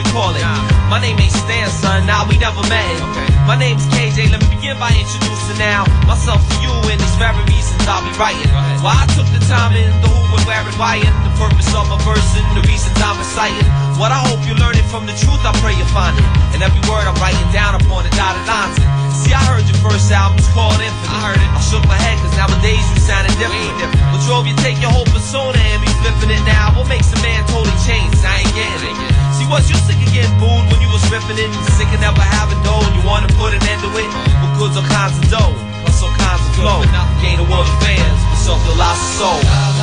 been calling. My name ain't Stan, son, nah, we never met. My name's KJ, let me begin by introducing now myself to you, and these very reasons I'll be writing. Why I took the time in the who and where and why, and the purpose of my verse and the reasons I'm reciting. What I hope you're learning from the truth, I pray you find it. And every word I'm writing down upon the dotted lines. See, I heard your first album's called Infinite. I heard it. I shook my head, cause nowadays you sounding different. What drove you take your whole persona and be flipping it now? What makes a man totally change? I ain't getting it. See, was you sick of getting booed when you was ripping it? Sick of never having dough and you wanna put an end to it? With goods all kinds of dough, plus all kinds of flow. Gain a world of fans, but something lost of soul.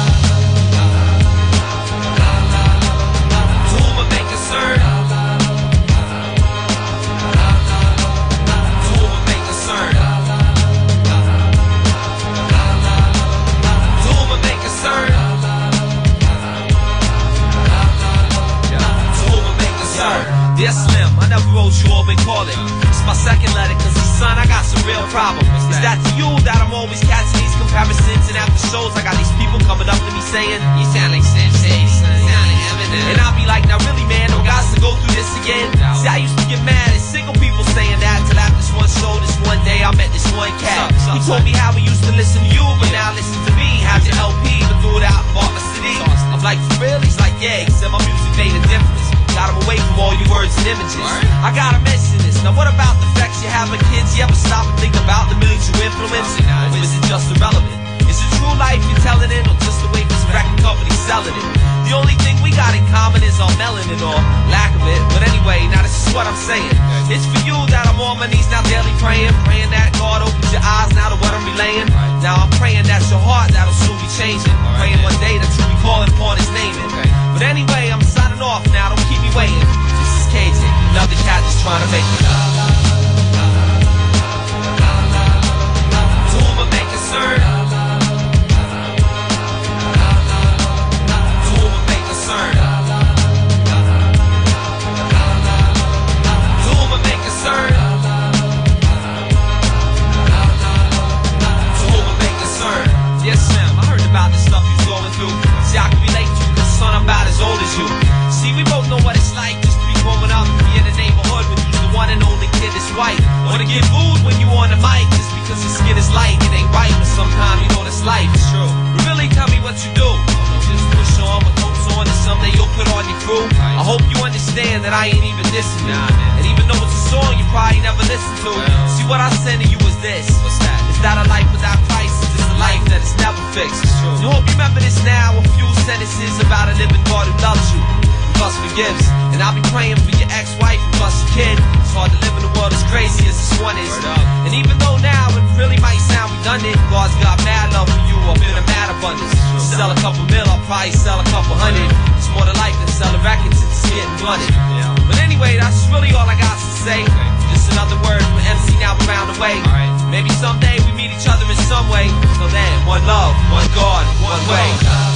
To whom I may concern, to whom I may concern, to whom I may concern, to whom I may concern. Dear Slim, I never wrote you or been calling. It's my second letter, cause son, I got some real problems. Is that to you that I'm always catching these comparisons? And after shows, I got these people coming up to me saying, you sound like Sensei, son, sound like Eminem. And I'll be like, now really man, no guys to go through this again. See, I used to get mad at single people saying that, till after this one show, this one day, I met this one cat. He told me how he used to listen to you, but now listen to me. Have your LP, but threw it out and bought my CD. I'm like, for real? He's like, yeah, he said my music made a difference. Got him away from all your words and images. I gotta mention this. Now what about the facts you have with kids? You ever stop and think about the millions you influence? Or is it just irrelevant? Is it true life you're telling it, or just the way this record company selling it? The only thing we got in common is our melanin or lack of it. But anyway, now this is what I'm saying. It's for you that I'm on my knees now daily praying. Praying that God opens your eyes now to what I'm relaying. Now I'm praying that your heart that'll soon be changing. Praying one day that you'll be calling upon his name. But anyway, I'm signing off now, don't keep me waiting. This is KJ, another cat just trying to make it. To whom I may concern, to whom I may concern, to whom I may concern, to whom I may concern. Yes, Sam, I heard about the stuff you're going through. See, I can relate to you, cause son, I'm about as old as you. See, we both know what it's like just to be growing up, be in the neighborhood when you're the one and only kid that's white. Or to get booed when you on the mic just because your skin is light. It ain't right, but sometimes you know that's life. It's true. But really tell me what you do. Just push on with hopes on that someday you'll put on your crew. I hope you understand that I ain't even dissing you. And even though it's a song you probably never listened to. See, what I send to you is this. What's that? Is that a life without Christ? Is this a life that is never fixed? You hope you remember this now. A few sentences about a living God who loves you, plus forgives. And I'll be praying for your ex-wife and plus your kid. It's hard to live in a world as crazy as this one is. And even though now it really might sound redundant, God's got mad love for you up in a mad abundance. You sell a couple mil, I'll probably sell a couple hundred. It's more to life than selling records, it's getting blunted. But anyway, that's really all I got to say. Just another word from MC now around the way. Maybe someday we meet each other in some way. Till then, one love, one God, one way.